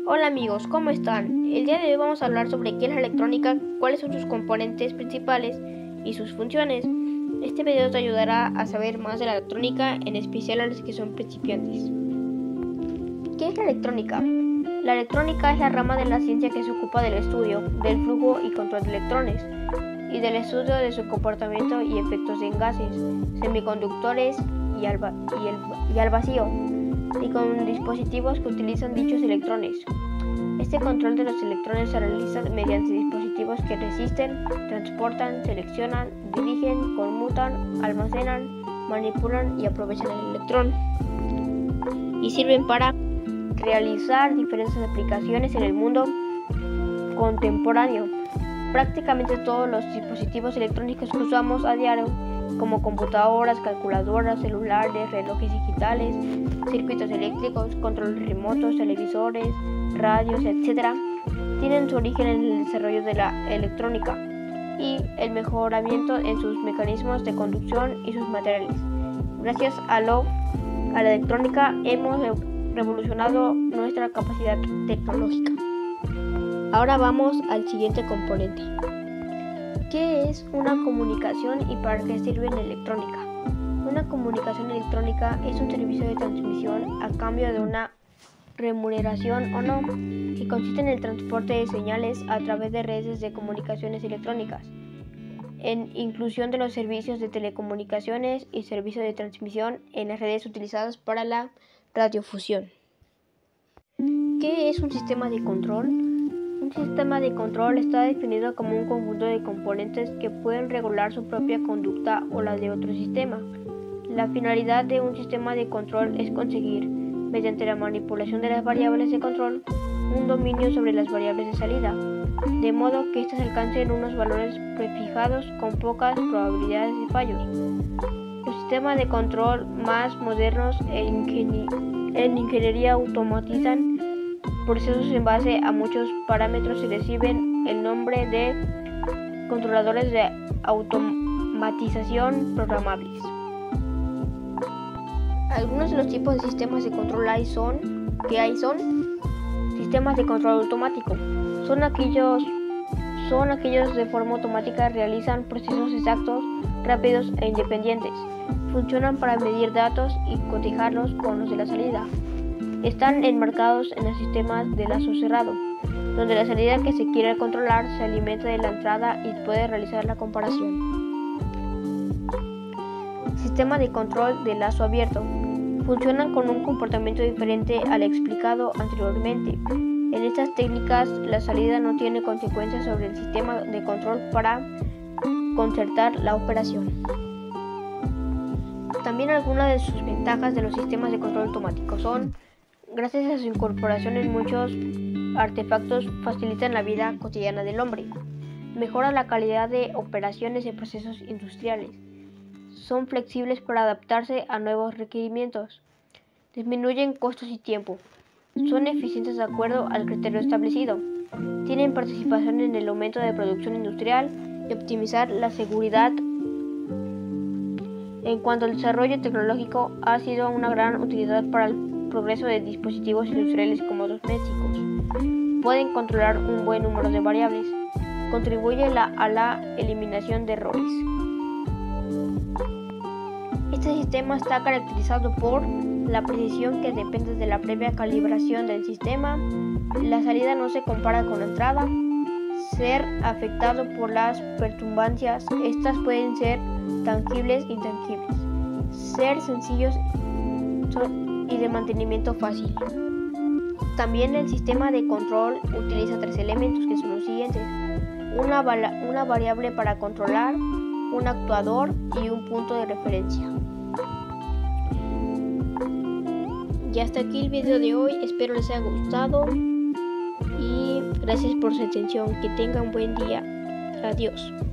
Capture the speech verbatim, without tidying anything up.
Hola amigos, ¿cómo están? El día de hoy vamos a hablar sobre qué es la electrónica, cuáles son sus componentes principales y sus funciones. Este video te ayudará a saber más de la electrónica, en especial a los que son principiantes. ¿Qué es la electrónica? La electrónica es la rama de la ciencia que se ocupa del estudio, del flujo y control de electrones, y del estudio de su comportamiento y efectos en gases, semiconductores y al, va- y el, y al vacío, y con dispositivos que utilizan dichos electrones. Este control de los electrones se realiza mediante dispositivos que resisten, transportan, seleccionan, dirigen, conmutan, almacenan, manipulan y aprovechan el electrón, y sirven para realizar diferentes aplicaciones en el mundo contemporáneo. Prácticamente todos los dispositivos electrónicos que usamos a diario, como computadoras, calculadoras, celulares, relojes digitales, circuitos eléctricos, controles remotos, televisores, radios, etcétera, tienen su origen en el desarrollo de la electrónica y el mejoramiento en sus mecanismos de conducción y sus materiales. Gracias a, lo, a la electrónica hemos revolucionado nuestra capacidad tecnológica. Ahora vamos al siguiente componente. ¿Qué es una comunicación y para qué sirve la electrónica? Una comunicación electrónica es un servicio de transmisión a cambio de una remuneración o no, que consiste en el transporte de señales a través de redes de comunicaciones electrónicas, en inclusión de los servicios de telecomunicaciones y servicios de transmisión en las redes utilizadas para la radiofusión. ¿Qué es un sistema de control? Un sistema de control está definido como un conjunto de componentes que pueden regular su propia conducta o la de otro sistema. La finalidad de un sistema de control es conseguir, mediante la manipulación de las variables de control, un dominio sobre las variables de salida, de modo que éstas alcancen unos valores prefijados con pocas probabilidades de fallos. Los sistemas de control más modernos en, ingenie- en ingeniería automatizan procesos en base a muchos parámetros y reciben el nombre de controladores de automatización programables. Algunos de los tipos de sistemas de control hay son, que hay son sistemas de control automático. Son aquellos, son aquellos de forma automática realizan procesos exactos, rápidos e independientes. Funcionan para medir datos y cotejarlos con los de la salida. Están enmarcados en el sistema de lazo cerrado, donde la salida que se quiere controlar se alimenta de la entrada y puede realizar la comparación. Sistema de control de lazo abierto. Funcionan con un comportamiento diferente al explicado anteriormente. En estas técnicas, la salida no tiene consecuencias sobre el sistema de control para concertar la operación. También algunas de sus ventajas de los sistemas de control automático son: gracias a su incorporación en muchos artefactos, facilitan la vida cotidiana del hombre. Mejora la calidad de operaciones en procesos industriales. Son flexibles para adaptarse a nuevos requerimientos. Disminuyen costos y tiempo. Son eficientes de acuerdo al criterio establecido. Tienen participación en el aumento de producción industrial y optimizar la seguridad. En cuanto al desarrollo tecnológico, ha sido una gran utilidad para el progreso de dispositivos industriales como domésticos. Pueden controlar un buen número de variables. Contribuye la, a la eliminación de errores. Este sistema está caracterizado por la precisión que depende de la previa calibración del sistema. La salida no se compara con la entrada. Ser afectado por las perturbancias. Estas pueden ser tangibles e intangibles. Ser sencillos y de mantenimiento fácil. También el sistema de control utiliza tres elementos que son los siguientes: una, una variable para controlar, un actuador y un punto de referencia. Y hasta aquí el video de hoy, espero les haya gustado y gracias por su atención, que tengan buen día, adiós.